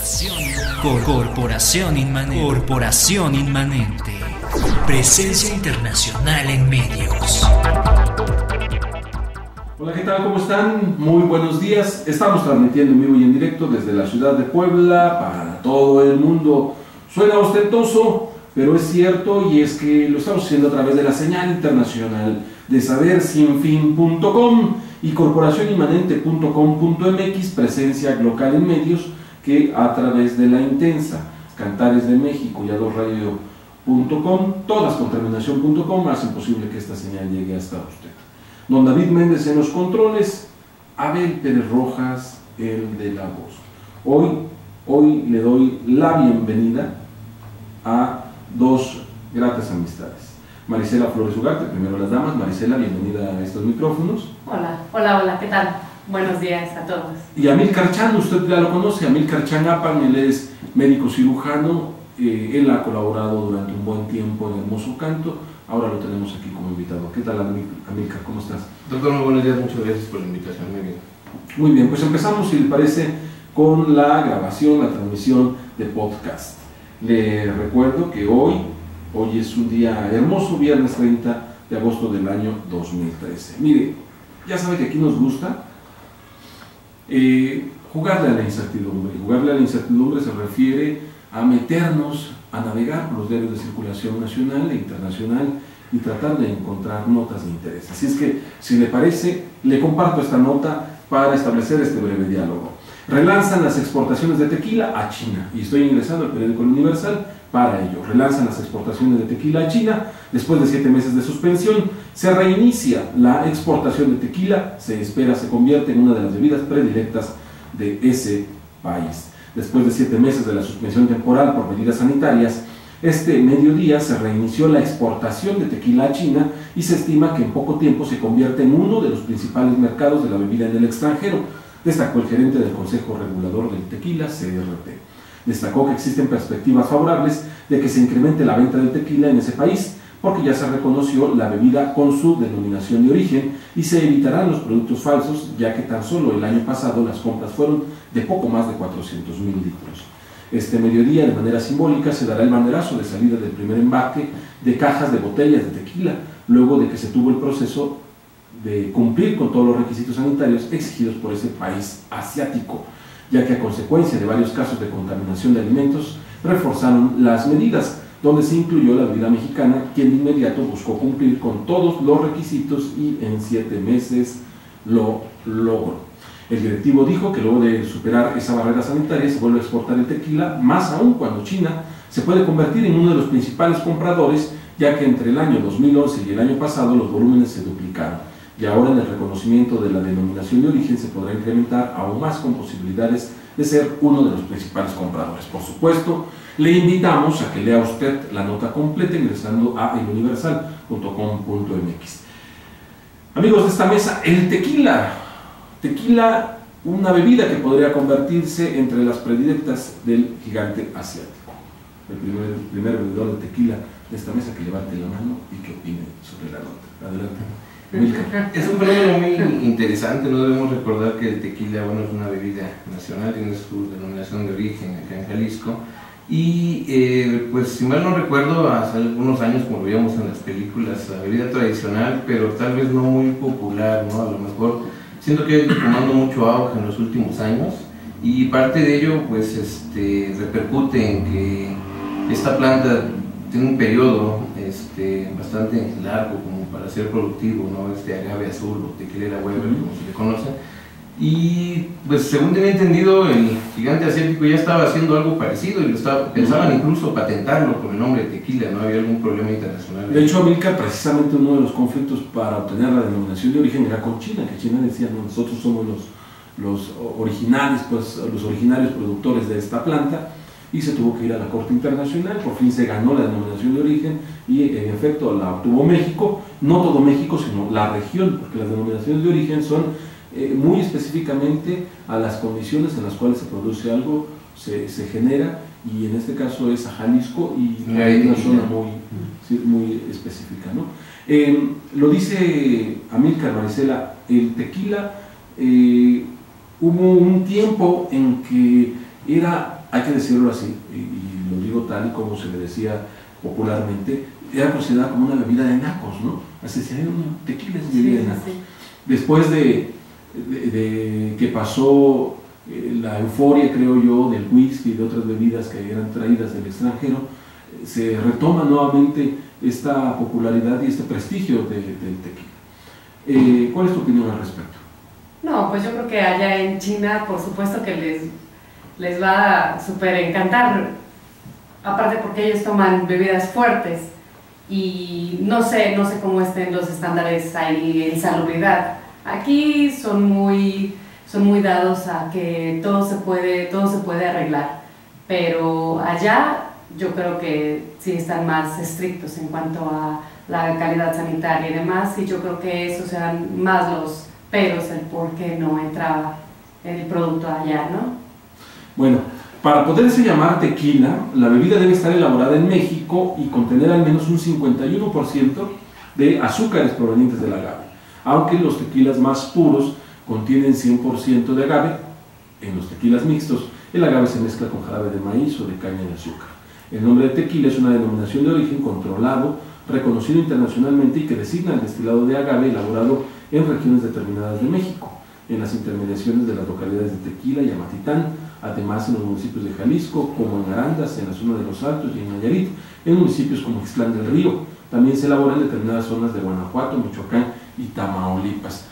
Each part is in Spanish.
Corporación Inmanente. Presencia internacional en medios. Hola, ¿qué tal? ¿Cómo están? Muy buenos días. Estamos transmitiendo en vivo y en directo desde la ciudad de Puebla para todo el mundo. Suena ostentoso, pero es cierto, y es que lo estamos haciendo a través de la señal internacional de sabersinfin.com y corporacioninmanente.com.mx, presencia local en medios, que a través de la intensa Cantares de México y adosradio.com, todas con terminación.com, hacen posible que esta señal llegue hasta usted. Don David Méndez en los controles, Abel Pérez Rojas, el de la voz. Hoy le doy la bienvenida a dos gratas amistades. Marisela Flores Ugarte, primero las damas. Marisela, bienvenida a estos micrófonos. Hola, ¿qué tal? Buenos días a todos. Y Amílcar Chan, usted ya lo conoce, Amílcar Chan Apan, él es médico cirujano, él ha colaborado durante un buen tiempo en Hermoso Canto, ahora lo tenemos aquí como invitado. ¿Qué tal, Amílcar? ¿Cómo estás? Doctor, muy buenos días, muchas gracias por la invitación, muy bien. Muy bien, pues empezamos, si le parece, con la grabación, la transmisión de podcast. Le recuerdo que hoy es un día hermoso, viernes 30 de agosto del año 2013. Mire, ya sabe que aquí nos gusta jugarle a la incertidumbre. Jugarle a la incertidumbre se refiere a meternos, a navegar por los diarios de circulación nacional e internacional y tratar de encontrar notas de interés. Así es que, si le parece, le comparto esta nota para establecer este breve diálogo. Relanzan las exportaciones de tequila a China, y estoy ingresando al periódico El Universal para ello. Relanzan las exportaciones de tequila a China. Después de 7 meses de suspensión, se reinicia la exportación de tequila. Se espera se convierta en una de las bebidas predilectas de ese país. Después de 7 meses de la suspensión temporal por medidas sanitarias, este mediodía se reinició la exportación de tequila a China y se estima que en poco tiempo se convierte en uno de los principales mercados de la bebida en el extranjero, destacó el gerente del Consejo Regulador del Tequila, CRT. Destacó que existen perspectivas favorables de que se incremente la venta del tequila en ese país, porque ya se reconoció la bebida con su denominación de origen y se evitarán los productos falsos, ya que tan solo el año pasado las compras fueron de poco más de 400,000 litros. Este mediodía, de manera simbólica, se dará el banderazo de salida del primer embarque de cajas de botellas de tequila, luego de que se tuvo el proceso de cumplir con todos los requisitos sanitarios exigidos por ese país asiático, ya que a consecuencia de varios casos de contaminación de alimentos, reforzaron las medidas, donde se incluyó la bebida mexicana, quien de inmediato buscó cumplir con todos los requisitos y en 7 meses lo logró. El directivo dijo que luego de superar esa barrera sanitaria se vuelve a exportar el tequila, más aún cuando China se puede convertir en uno de los principales compradores, ya que entre el año 2011 y el año pasado los volúmenes se duplicaron. Y ahora, en el reconocimiento de la denominación de origen, se podrá incrementar aún más con posibilidades de ser uno de los principales compradores. Por supuesto, le invitamos a que lea usted la nota completa ingresando a eluniversal.com.mx. Amigos de esta mesa, el tequila, una bebida que podría convertirse entre las predilectas del gigante asiático. El primer bebedor de tequila de esta mesa que levante la mano y que opine sobre la nota. Adelante. Es un fenómeno muy interesante, no debemos recordar que el tequila, es una bebida nacional, tiene su denominación de origen acá en Jalisco, y pues si mal no recuerdo, hace algunos años, como lo veíamos en las películas, la bebida tradicional, pero tal vez no muy popular, ¿no? A lo mejor siento que ha ido tomando mucho auge en los últimos años, y parte de ello pues repercute en que esta planta tiene un periodo bastante largo como para ser productivo, ¿no? Agave azul o tequilera Weber, como se le conoce, y pues según tenía entendido, el gigante asiático ya estaba haciendo algo parecido y pensaban incluso patentarlo con el nombre de tequila, no había algún problema internacional. De hecho, Amílcar, precisamente uno de los conflictos para obtener la denominación de origen era con China, que China decía, no, nosotros somos los originales, pues los originarios productores de esta planta, y se tuvo que ir a la Corte Internacional. Por fin se ganó la denominación de origen y en efecto la obtuvo México, no todo México, sino la región, porque las denominaciones de origen son muy específicamente a las condiciones en las cuales se produce algo, se genera, y en este caso es a Jalisco y hay una zona muy específica, ¿no? Lo dice Amílcar, Marisela, el tequila, hubo un tiempo en que era hay que decirlo así, y lo digo tal y como se le decía popularmente, era considerada como una bebida de nacos, ¿no? Así se decía, tequila es bebida de nacos. Sí. Después de que pasó la euforia, creo yo, del whisky y de otras bebidas que eran traídas del extranjero, se retoma nuevamente esta popularidad y este prestigio del tequila. ¿Cuál es tu opinión al respecto? No, pues yo creo que allá en China, por supuesto que les va a súper encantar, aparte porque ellos toman bebidas fuertes y no sé cómo estén los estándares ahí en salubridad. Aquí son muy dados a que todo se puede arreglar, pero allá yo creo que sí están más estrictos en cuanto a la calidad sanitaria y demás, y yo creo que esos eran más los peros, el por qué no entraba el producto allá, ¿no? Bueno, para poderse llamar tequila, la bebida debe estar elaborada en México y contener al menos un 51% de azúcares provenientes del agave, aunque los tequilas más puros contienen 100% de agave. En los tequilas mixtos, el agave se mezcla con jarabe de maíz o de caña de azúcar. El nombre de tequila es una denominación de origen controlado, reconocido internacionalmente y que designa el destilado de agave elaborado en regiones determinadas de México, en las intermediaciones de las localidades de Tequila y Amatitán, además en los municipios de Jalisco, como en Arandas, en la zona de Los Altos y en Nayarit, en municipios como Ixtlán del Río. También se elabora en determinadas zonas de Guanajuato, Michoacán y Tamaulipas.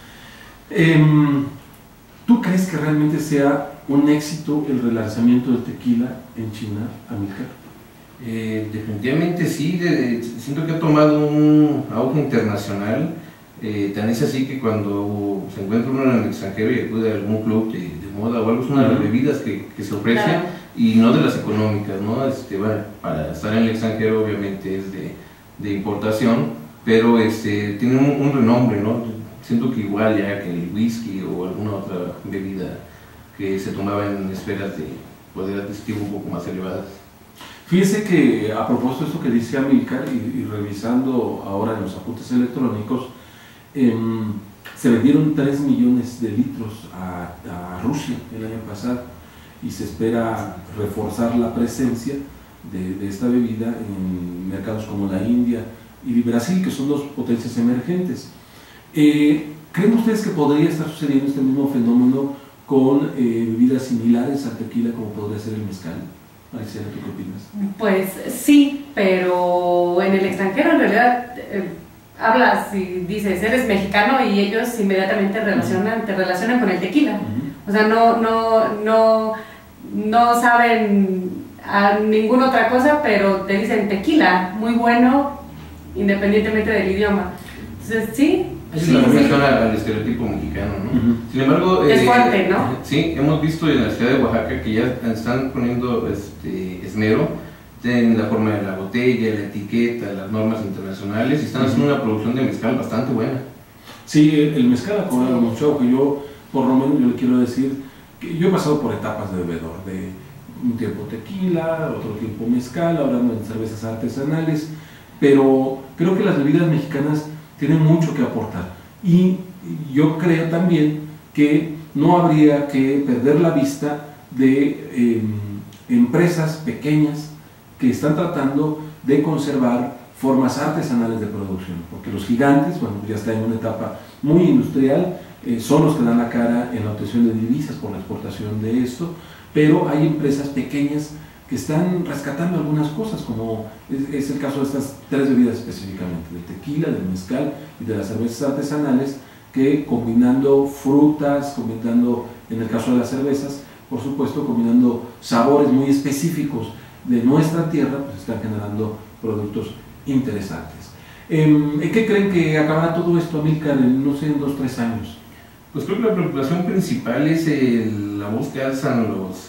¿Tú crees que realmente sea un éxito el relanzamiento del tequila en China, Amílcar? Definitivamente sí, siento que ha tomado un auge internacional, tan es así que cuando se encuentra uno en el extranjero y acude a algún club de moda o algo, es una de las bebidas que se ofrece, claro, y no de las económicas, ¿no? Bueno, para estar en el extranjero obviamente es de importación, pero tiene un renombre, ¿no? Siento que igual ya que el whisky o alguna otra bebida que se tomaba en esferas de poder adquisitivo un poco más elevadas. Fíjese que a propósito de esto que dice Amílcar, y revisando ahora en los apuntes electrónicos, se vendieron 3 millones de litros a Rusia el año pasado y se espera reforzar la presencia de esta bebida en mercados como la India y Brasil, que son dos potencias emergentes. ¿Creen ustedes que podría estar sucediendo este mismo fenómeno con bebidas similares al tequila como podría ser el mezcal? Maricela, ¿tú qué opinas? Pues sí, pero en el extranjero en realidad hablas y dices, eres mexicano y ellos inmediatamente te relacionan con el tequila. O sea, no saben a ninguna otra cosa, pero te dicen tequila, muy bueno, independientemente del idioma. Entonces, sí. Es una relación al estereotipo mexicano, ¿no? Sin embargo, es fuerte, ¿no? Sí, hemos visto en la ciudad de Oaxaca que ya están poniendo esmero en la forma de la botella, la etiqueta, las normas internacionales, y están haciendo una producción de mezcal bastante buena. Sí, el mezcal ha cobrado mucho, que yo, por lo menos, yo le quiero decir que yo he pasado por etapas de bebedor, de un tiempo tequila, otro tiempo mezcal, ahora en cervezas artesanales, pero creo que las bebidas mexicanas tienen mucho que aportar, y yo creo también que no habría que perder la vista de empresas pequeñas que están tratando de conservar formas artesanales de producción, porque los gigantes, bueno, ya están en una etapa muy industrial, son los que dan la cara en la obtención de divisas por la exportación de esto, pero hay empresas pequeñas que están rescatando algunas cosas, como es el caso de estas 3 bebidas específicamente, del tequila, del mezcal y de las cervezas artesanales, que combinando frutas, combinando, en el caso de las cervezas, por supuesto, combinando sabores muy específicos de nuestra tierra, pues están generando productos interesantes. ¿En qué creen que acabará todo esto, Amílcar, en, no sé, en 2 o 3 años? Pues creo que la preocupación principal es la voz que alzan los,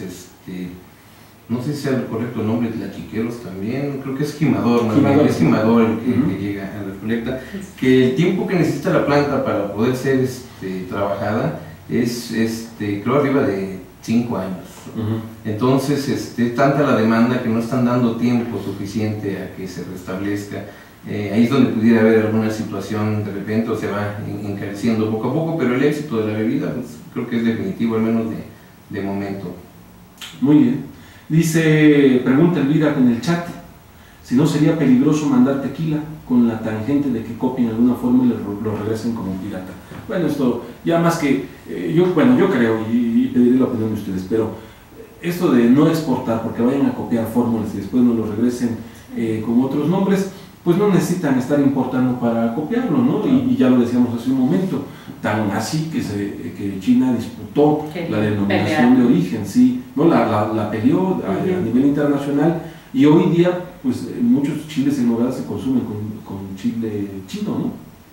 no sé si sea el correcto nombre, tlachiqueros también, creo que es gimador, ¿no? Es gimador el que llega a la recolecta, que el tiempo que necesita la planta para poder ser trabajada es, creo, arriba de 5 años. Entonces, es tanta la demanda que no están dando tiempo suficiente a que se restablezca. Ahí es donde pudiera haber alguna situación de repente, o se va encareciendo poco a poco, pero el éxito de la bebida, pues, creo que es definitivo, al menos de momento. Muy bien. Dice, pregunta Elvira en el chat, si no sería peligroso mandar tequila con la tangente de que copien de alguna forma y lo regresen como pirata. Bueno, esto ya más que, yo creo, y pediré la opinión de ustedes, pero esto de no exportar porque vayan a copiar fórmulas y después nos lo regresen con otros nombres, pues no necesitan estar importando para copiarlo, ¿no? Y ya lo decíamos hace un momento, tan así que China disputó la denominación de origen, sí, ¿no? La peleó a nivel internacional, y hoy día pues muchos chiles en nogada se consumen con chile chino, ¿no?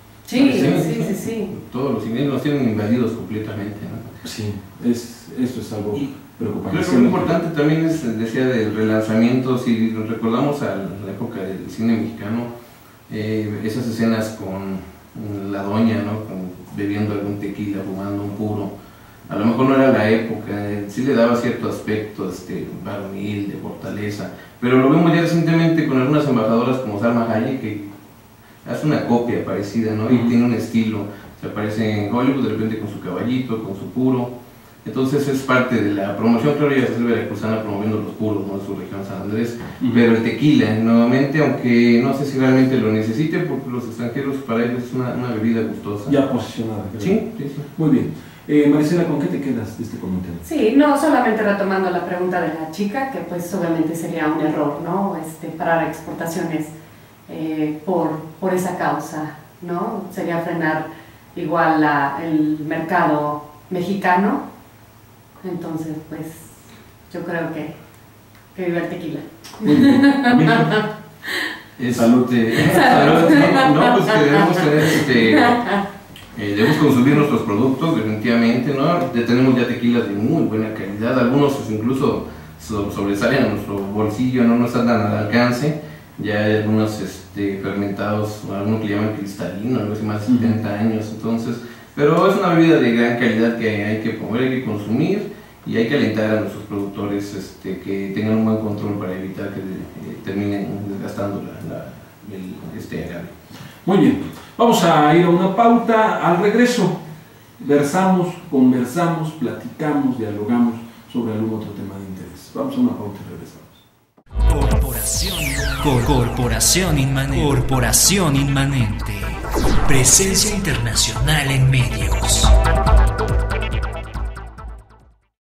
Sí. Todos los chilenos los tienen invadidos completamente, ¿no? Sí, esto es algo preocupante. Creo que lo importante también es, decía, del relanzamiento. Si recordamos a la época del cine mexicano, esas escenas con la doña, ¿no? Bebiendo algún tequila, fumando un puro, a lo mejor no era la época, sí le daba cierto aspecto varonil, de fortaleza, pero lo vemos ya recientemente con algunas embajadoras como Salma Hayek, que hace una copia parecida, ¿no? Y tiene un estilo, se aparece en Hollywood de repente con su caballito, con su puro. Entonces es parte de la promoción. Claro, ya se es veracruzana promoviendo los puros, ¿no? De su región San Andrés, pero el tequila, nuevamente, aunque no sé si realmente lo necesite, porque los extranjeros para ellos es una bebida gustosa. Ya posicionada. Creo. Sí. Muy bien. Maricela, ¿con qué te quedas de este comentario? Sí, no, solamente retomando la pregunta de la chica, que pues obviamente sería un error, ¿no? Parar exportaciones por esa causa, ¿no? Sería frenar igual el mercado mexicano. Entonces, pues, yo creo que viva el tequila. Muy bien. Salud. No, pues que debemos tener debemos consumir nuestros productos, definitivamente, ¿no? Ya tenemos tequilas de muy buena calidad, algunos incluso sobresalen a nuestro bolsillo, no están tan al alcance. Ya hay algunos fermentados, algunos que le llaman cristalino, algo así, más de 70 años, entonces, pero es una bebida de gran calidad que hay que promover, hay que consumir, y hay que alentar a nuestros productores que tengan un buen control para evitar que terminen desgastando este agave. Muy bien, vamos a ir a una pauta. Al regreso conversamos, platicamos, dialogamos sobre algún otro tema de interés. Vamos a una pauta y regresamos. Corporación Inmanente. Presencia internacional en medios.